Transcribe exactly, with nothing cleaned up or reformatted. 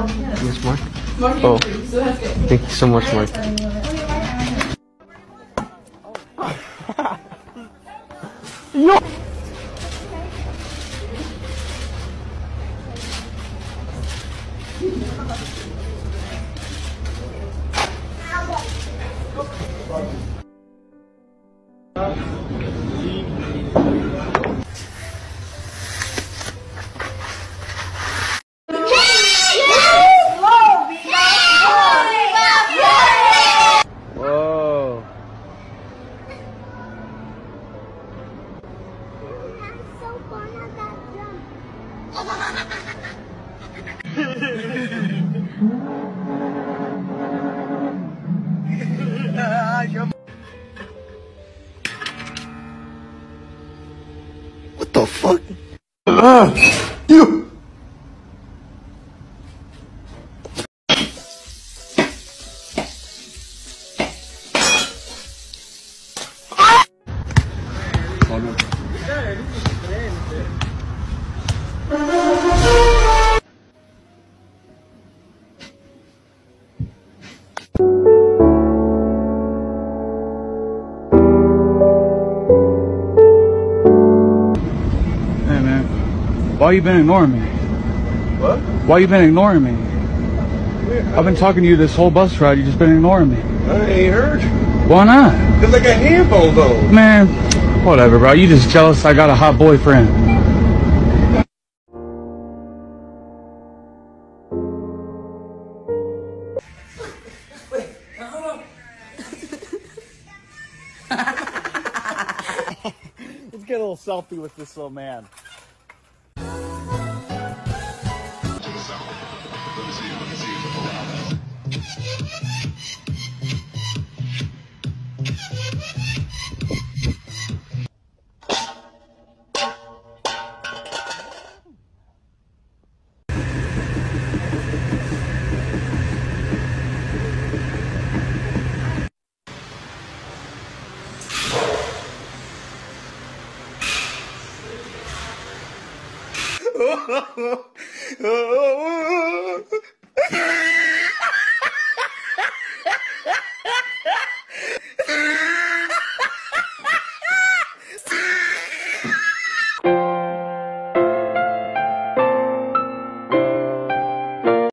Yes, Mark. Oh, thank you so much, Mark. Yo! What the fuck? Uh, you. Why you been ignoring me? What? Why you been ignoring me? I've been talking to you this whole bus ride. You just been ignoring me. I ain't heard you. Why not? Cause I got headphones on. Man, whatever, bro. You just jealous I got a hot boyfriend. Let's get a little selfie with this little man. Oh,